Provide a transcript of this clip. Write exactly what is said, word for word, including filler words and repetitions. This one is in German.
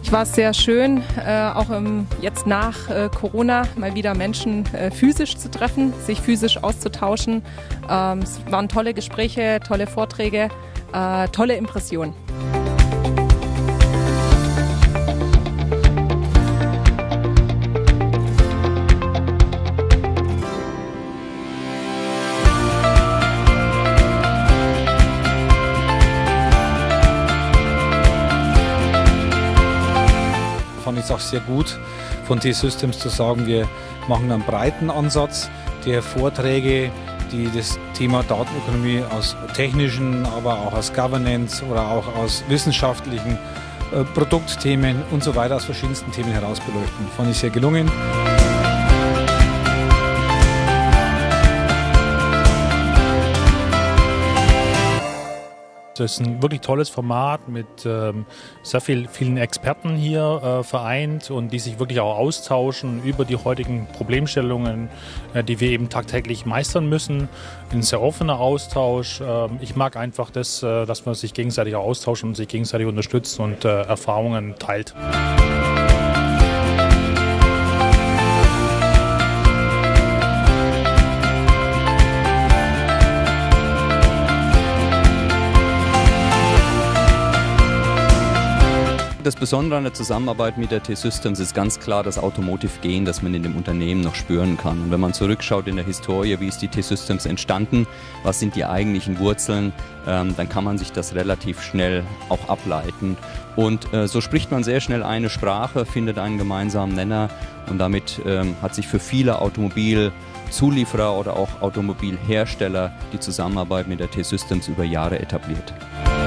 Echt war es sehr schön, äh, auch im, jetzt nach äh, Corona mal wieder Menschen äh, physisch zu treffen, sich physisch auszutauschen. Ähm, es waren tolle Gespräche, tolle Vorträge, äh, tolle Impressionen. Fand ich es auch sehr gut von T-Systems zu sagen, wir machen einen breiten Ansatz der Vorträge, die das Thema Datenökonomie aus technischen, aber auch aus Governance oder auch aus wissenschaftlichen äh, Produktthemen und so weiter, aus verschiedensten Themen heraus beleuchten. Fand ich sehr gelungen. Das ist ein wirklich tolles Format mit ähm, sehr viel, vielen Experten hier äh, vereint und die sich wirklich auch austauschen über die heutigen Problemstellungen, äh, die wir eben tagtäglich meistern müssen. Ein sehr offener Austausch. Äh, ich mag einfach das, äh, dass man sich gegenseitig auch austauscht und sich gegenseitig unterstützt und äh, Erfahrungen teilt. Das Besondere an der Zusammenarbeit mit der T-Systems ist ganz klar das Automotive-Gen, das man in dem Unternehmen noch spüren kann. Und wenn man zurückschaut in der Historie, wie ist die T-Systems entstanden, was sind die eigentlichen Wurzeln, ähm, dann kann man sich das relativ schnell auch ableiten. Und äh, so spricht man sehr schnell eine Sprache, findet einen gemeinsamen Nenner und damit ähm, hat sich für viele Automobilzulieferer oder auch Automobilhersteller die Zusammenarbeit mit der T-Systems über Jahre etabliert.